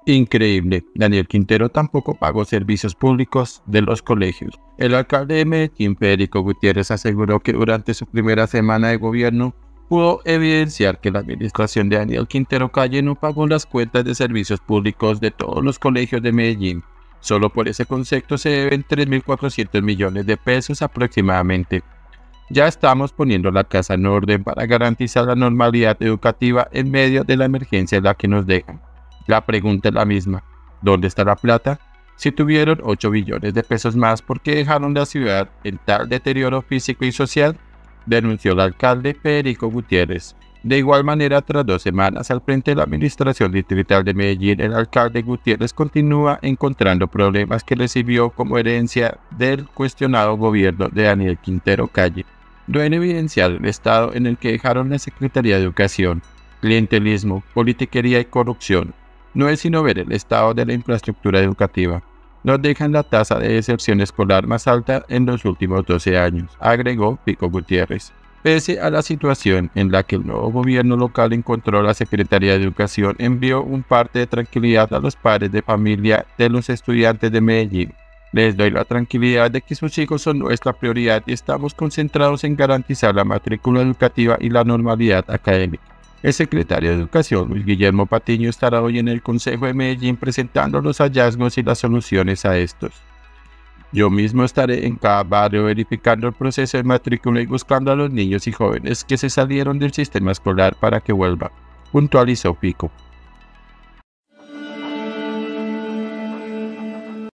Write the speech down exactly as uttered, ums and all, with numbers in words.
Increíble, Daniel Quintero tampoco pagó servicios públicos de los colegios. El alcalde de Medellín, Federico Gutiérrez, aseguró que durante su primera semana de gobierno pudo evidenciar que la administración de Daniel Quintero Calle no pagó las cuentas de servicios públicos de todos los colegios de Medellín. Solo por ese concepto se deben tres mil cuatrocientos millones de pesos aproximadamente. Ya estamos poniendo la casa en orden para garantizar la normalidad educativa en medio de la emergencia en la que nos dejan. La pregunta es la misma, ¿dónde está la plata? Si tuvieron ocho billones de pesos más, ¿por qué dejaron la ciudad en tal deterioro físico y social?, denunció el alcalde Federico Gutiérrez. De igual manera, tras dos semanas al frente de la administración distrital de Medellín, el alcalde Gutiérrez continúa encontrando problemas que recibió como herencia del cuestionado gobierno de Daniel Quintero Calle. Deben evidenciar el estado en el que dejaron la Secretaría de Educación, clientelismo, politiquería y corrupción. No es sino ver el estado de la infraestructura educativa. Nos dejan la tasa de deserción escolar más alta en los últimos doce años, agregó Pico Gutiérrez. Pese a la situación en la que el nuevo gobierno local encontró, la Secretaría de Educación envió un parte de tranquilidad a los padres de familia de los estudiantes de Medellín. Les doy la tranquilidad de que sus hijos son nuestra prioridad y estamos concentrados en garantizar la matrícula educativa y la normalidad académica. El secretario de Educación, Luis Guillermo Patiño, estará hoy en el Consejo de Medellín presentando los hallazgos y las soluciones a estos. Yo mismo estaré en cada barrio verificando el proceso de matrícula y buscando a los niños y jóvenes que se salieron del sistema escolar para que vuelvan, puntualizó Pico.